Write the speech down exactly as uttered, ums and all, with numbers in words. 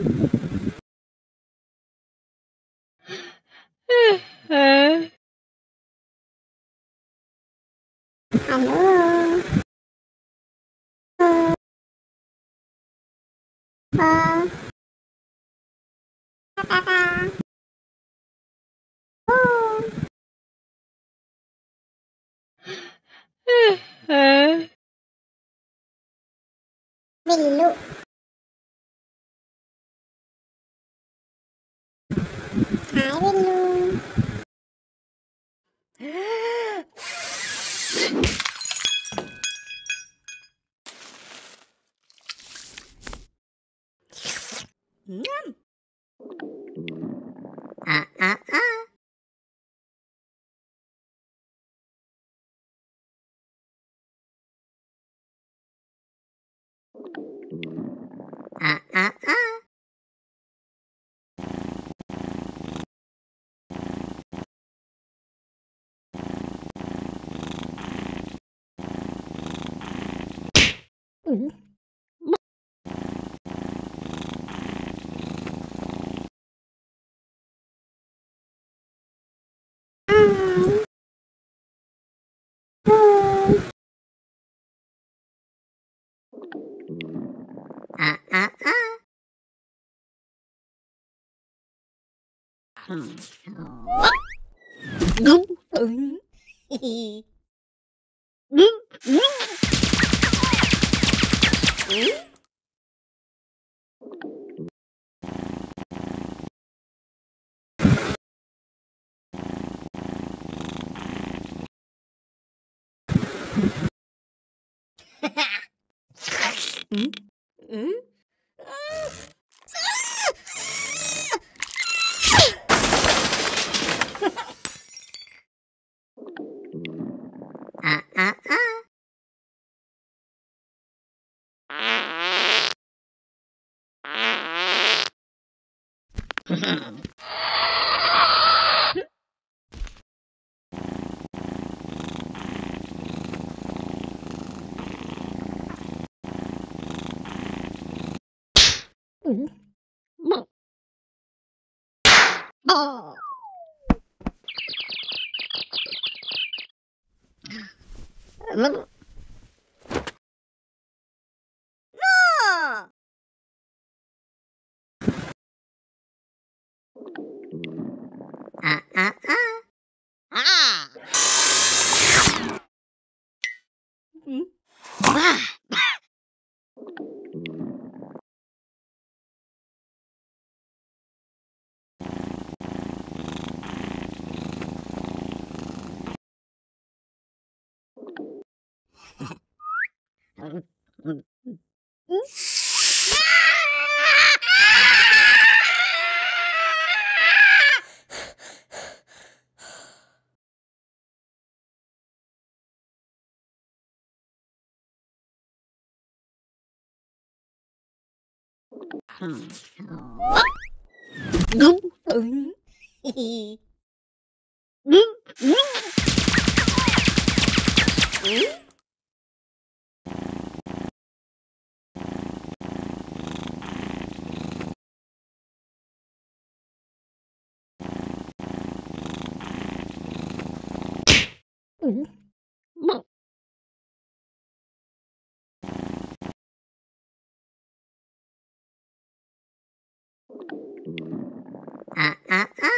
Alo. Ờ. Ta ta ta. Ô. Villu. Hej Villu. Nhâm. À à à. À à à. Ừ. À à à. Ừm. Đúng. Ừ. Đúng. Đúng. Ừ. Ừ. Ừ. À à à. Ừ. Một. Ờ. Vâng. Ờ. À à à. À. Ừ. À. Ừ. Ừ. Ừ. Ừm. Đúng. Ừ. Đúng. Đúng. Ừ. Ừ. Một. À à à.